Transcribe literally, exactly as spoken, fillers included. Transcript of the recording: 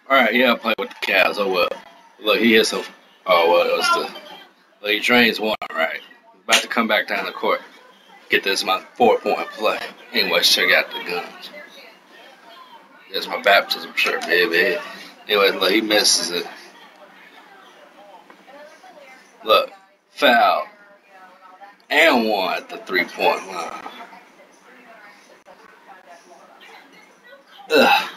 Alright, yeah, I play with the Cavs. Oh well. Look, he hits a. Oh well, it was the. Look, he drains one, right? About to come back down the court. Get this my four point play. Anyways, check out the guns. There's my baptism shirt, baby. Anyway, look, he misses it. Look, foul. And one at the three point line. Ugh.